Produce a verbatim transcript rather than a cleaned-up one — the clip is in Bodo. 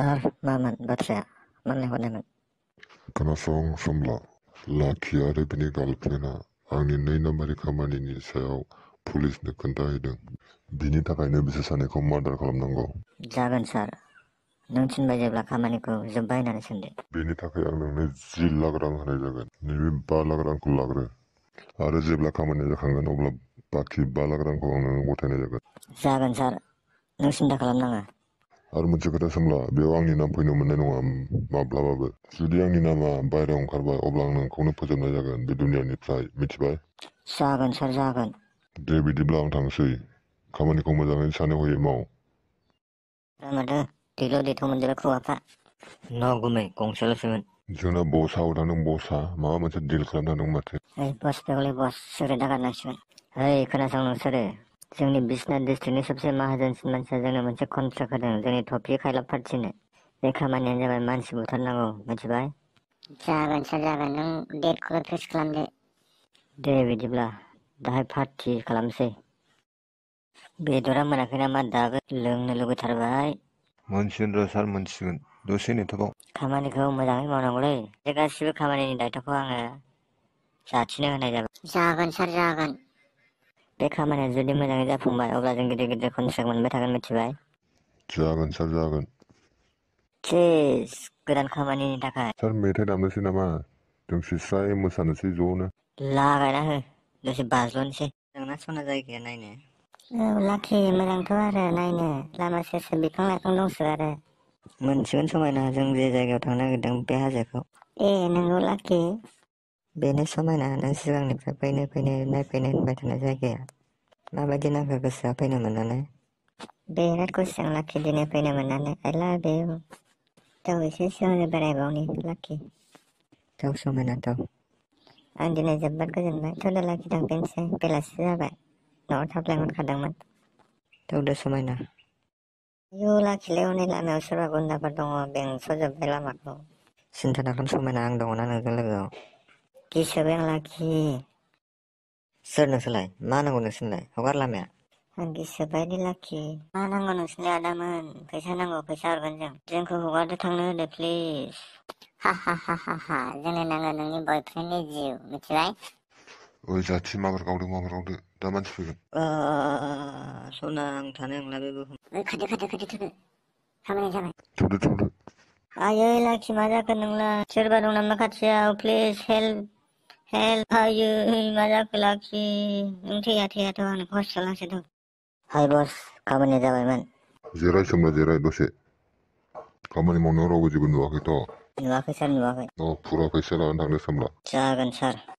सार मामोन बाथ्राया मा लेंहरनायमोन? खोनासं सोमब्ला, लाखि आरो बिनि गार्लफ्रेन्डआ आंनि नै नाम्बारनि खामानिनि सायाव पुलिसनो खोन्थाहैदों। बिनि थाखायनो बिसोर सानैखौ मार्डार खालामनांगौ। जागोन सार, नों थिनबाय जेब्ला खामानिखौ जोब्बाय होननानै सानदो। बेनि थाखाय आं नोंनो जि लाख रां होनाय जागोन। नैबे बा लाख रांखौ लाग्रो आरो जेब्ला खामानिया जाखांगोन अब्ला बाखि बा लाख रांखौ आं नोंनो गथायनाय जागोन। जागोन सार, नों सिन्था खालामनाङा। आरो मोनसे खोथा सोमब्ला, बेयाव आंनि नाम फैनो मोननाय नङा माब्लाबाबो। जुदि आंनि नामा बायहेरायाव ओंखारबाय अब्ला आं नोंखौनो फोजोबनाय जागोन बे दुनियानिफ्राय, मिथिबाय? जागोन सार जागोन। दे बिदिब्ला आं थांसै। खामानिखौ मोजाङै सानै हयै माव। माथो दैल' दैथ' मोनजोबा खुगाफ्रा। न' गुमै गंसेल'सोमोन। जोंना बस आव थांदों बसआ माबा मोनसे डिल खालामना दं माथो। ओइ बस बेगले बस सिगारेट नागारनांसिगोन। ओइ खोनासं नोंसोरो, जोंनि बिश्वनाथ डिस्ट्रिक्टनि सबसे माहाजोनसिन मानसिया जोंनो मोनसे कन्ट्रेक्ट होदों जोंनि टफि खायलाब पार्टिनो। बे खामानियानो जाबाय मानसि बुथारनांगौ, मिथिबाय? जागोन सार जागोन, नों डेटखौल' फिक्स खालामदो। दे बिदिब्ला दाहाय पार्टि खालामसै। बेदरा मोनाखै नामा दाबो? लोंनो लुबैथारबाय। मोनसिगोन र' सार मोनसिगोन, दसे नेथ'बाव। खामानिखौ मोजाङै मावनांगौलै। बे गासिबो खामानिनि दायथ'खौ आङो जाथिनो होनाय जाबाय। जागोन सार जागोन। बे खामानिया जुदि मोजाङै जाफुंबाय अब्ला जों गिदिर गिदिर कन्ट्रेक्ट मोनबाय थागोन, मिथिबाय? जागोन सार जागोन। प्लिज गोदान खामानिनि थाखाय। सार मेथाइ दामनोसै नामा? दोंसे स्राय मोसानोसै ज'नो। लागायना हो, दसे बाज्ल'नोसै। नोंना सना जायगाया नायनो। औ लाखि, मोजांथ' आरो नायनो। लामा सेर सेर बिफां लाइफां दंसो आरो। मोनसिगोन समायना, जों जे जायगायाव थांनो नागिरदों बे हाजोखौ। ए नंगौ लाखि। बेनो समायना, नों सिगांनिफ्राय फैनो फैनो नायफैनो होनबाय थानाय जायगाया। माबायदि नांखो गोसोआ फैनो मोननानै? बिराद खुसि आं लाखि दिनै फैनो मोननानै। आइ लाभ इउ। थौ एसे सिगांनो बेरायबावनि लाखि। थौ समायना थौ। आं दिनै जोबोद गोजोनबाय। थौ दे लाखि थांफिनसै, बेलासि जाबाय। न'आव थाब लेंहरखादोंमोन। थौदो समायना। आयौ लाखिलै, हनै लामायाव सोरबा गुन्दाफोर दङ, बेंस'जोब्बाय लामाखौ। सिन्था दाखालाम समायना, आं दङना नोंजों लोगोआव। गिसोबाय आं लाखि। सोर नोंसोरलाय? मा नांगौ नोंसोरनोलाय? हगार लामाया। आं गिसोबायलै लाखि। मा नांगौ नोंसोरलाय आदामोन? फैसा नांगौ, फैसा हरगोन जों। जोंखौ हगारदो थांनो होदो प्लिज। हा हा हा हा हा, जोंनो नाङा नोंनि बयफ्रेन्डनि जिउ, मिथिबाय? ओइ जाथि माबार गावदो माबार गावदो, दा मानसि फैगोन। सना आं थानो नंला बे बुहुम। ओइ खारदो खारदो खारदो थौदो, खामानिया जाबाय। थौदो थौदो। आयै लाखि, मा जाखो नोंलाय? सोरबा दं नामा खाथियाव? Please help help. आयै मा जाखो लाखि? नों थैया थैयाथ' आं नोंखौ हस्पिटाल लांसै थौ। हाय बस, खामानिया जाबायमोन। जिराय सोमब्ला जिराय दसे। खामानि मावनायाव रावबो जेबो नुवाखैथ'? नुवाखै सार नुवाखै। अ फुरा फैसा लानानै थांदो सोमब्ला। जागोन सार।